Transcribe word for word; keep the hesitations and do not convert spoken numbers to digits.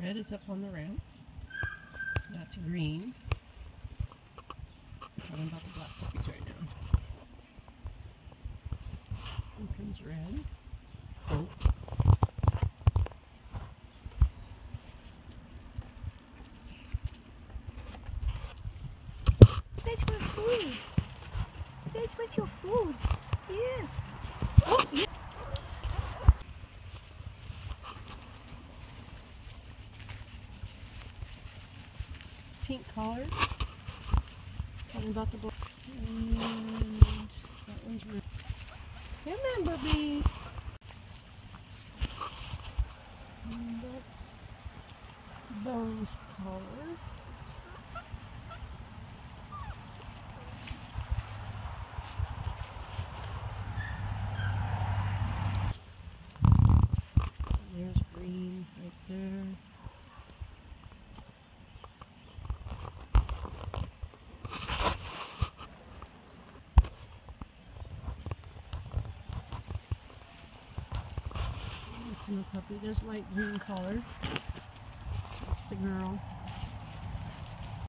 Red is up on the ramp. That's green. I'm talking about the black puppies right now. Here comes red. Oh. That's my food. That's what's your food. Yes. Oh, yeah. Pink collar. Talking about the black. And that one's red. Come on, bubbies. And that's Bones collar. There's green right there. That's the puppy. There's light green collar. That's the girl.